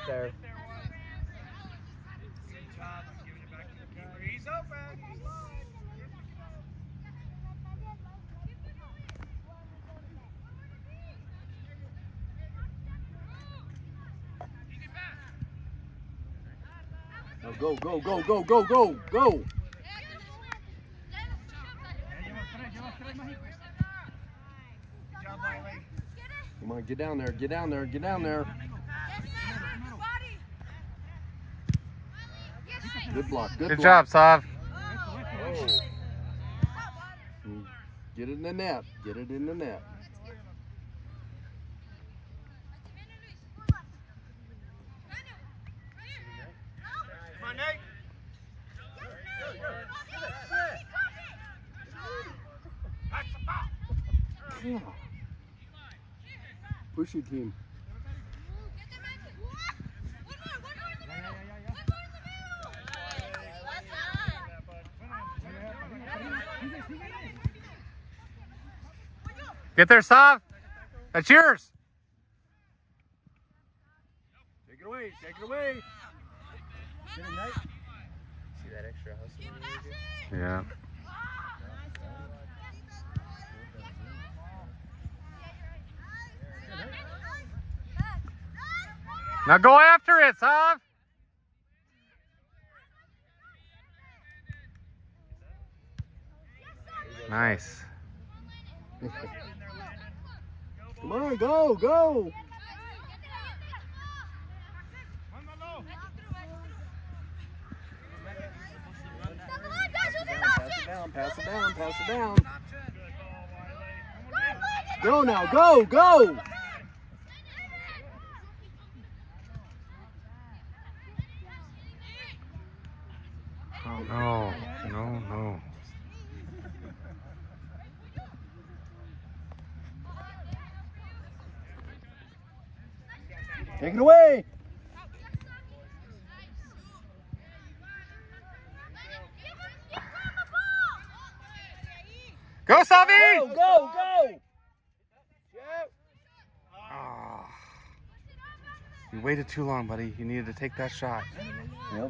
there. He's open. Now go, go, go, go, go, go, go. Come on, get down there, get down there, get down there. Good block, Good block. job, Sav. Oh. Get it in the net, get it in the net. Come on, Nate. That's the ball. Yeah. Push it, team. Get there, Sav. That's yours. Take it away, take it away. Get him, Nate. See that extra hustle? Yeah. Now go after it, Sav. Nice. Come on, go, go. Pass it down, pass it down. Go now, go, go. Oh, no, no, no. Take it away. Go, Savi! Go, go, go. Oh. You waited too long, buddy. You needed to take that shot. Yep.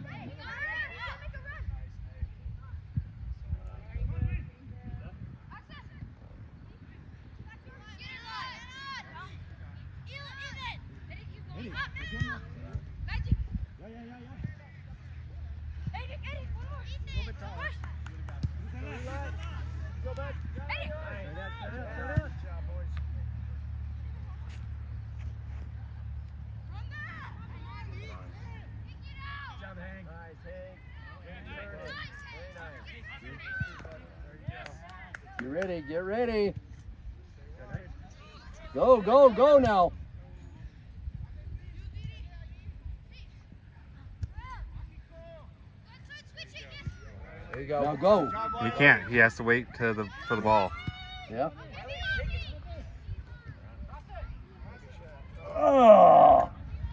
Get ready, get ready. Go, go, go now. There you go. Now go. He can't. He has to wait for the ball. Yeah. Oh.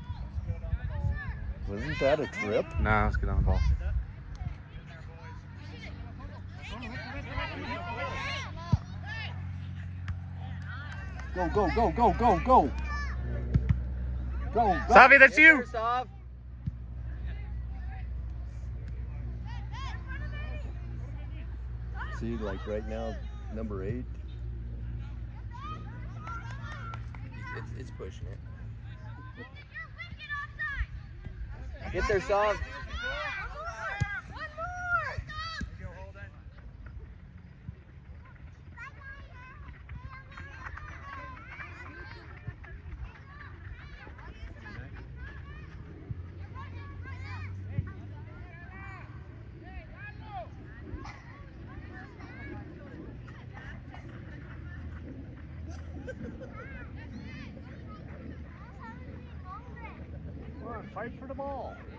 Wasn't that a trip? Nah, let's get on the ball. Go, go, go, go, go, go. Go, go. Savi, that's you. See, like right now, number 8. It's pushing it. Get there, Sav. Come on, fight for the ball.